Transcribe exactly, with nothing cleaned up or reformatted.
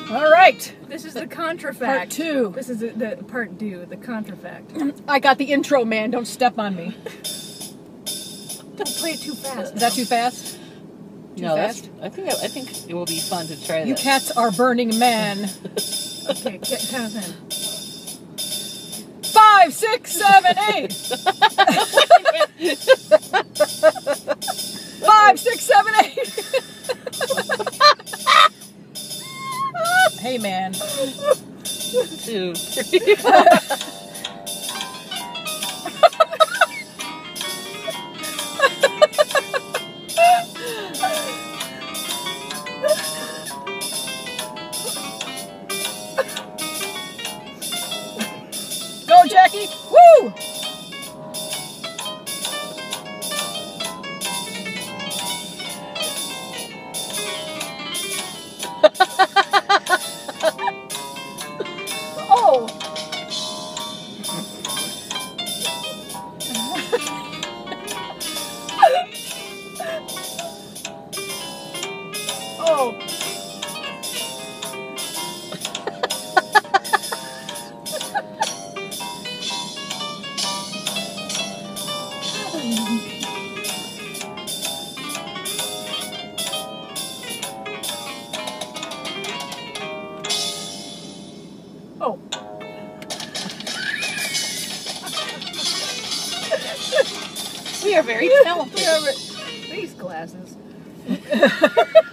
All right. This is the contrafact. Part two. This is the, the part two, the contrafact. I got the intro, man. Don't step on me. Don't play it too fast. Is that too fast? Too no, fast? that's. I think. I think it will be fun to try that. You cats are Burning Man. Okay, get, count us in. Five, six, seven, eight. Five, six, seven, eight. Hey, man. Two, three, four. Go, Jackie! Woo! Oh! Oh! Oh. We are very talented. These glasses.